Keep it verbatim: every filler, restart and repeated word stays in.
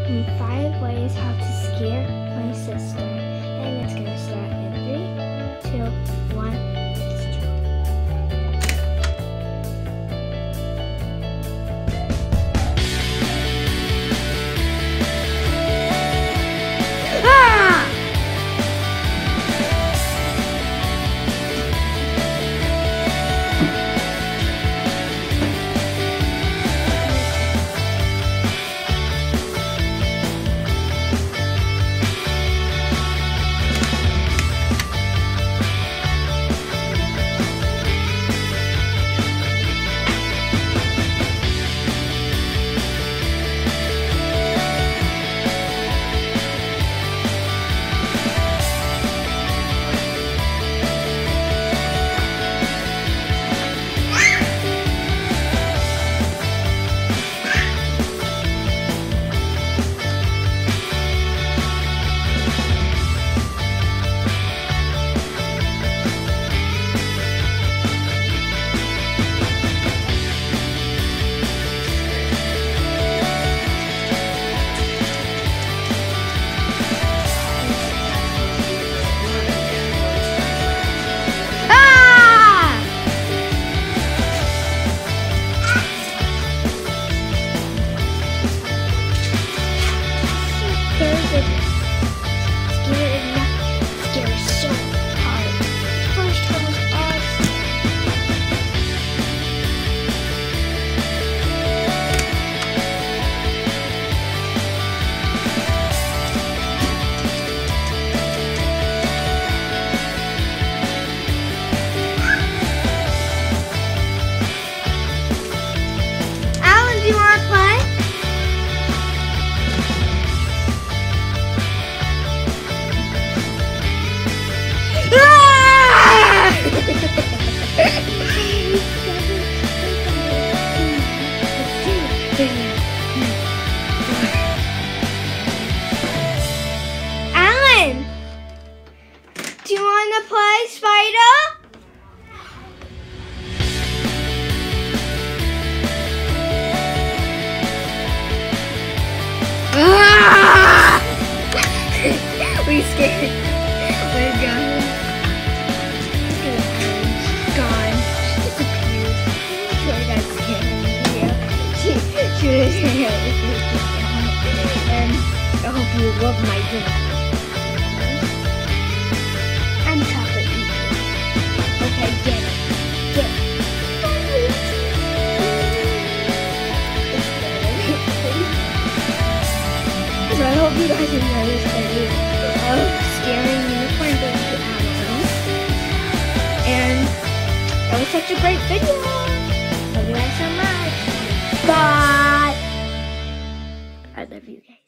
in five ways how to scare my sister. And it's gonna start in three, two, one. Alan, do you want to play Spider? Ah! We scared. We're gone. Gone. She disappeared. She got scared. Yeah. She, she was and I hope you love my dinner. I'm chocolate eating. Okay, get it. Get it. So I hope you guys enjoy this video of scaring unicorn baby Alan. And that was such a great video. Love you guys so much. Bye. I love you guys.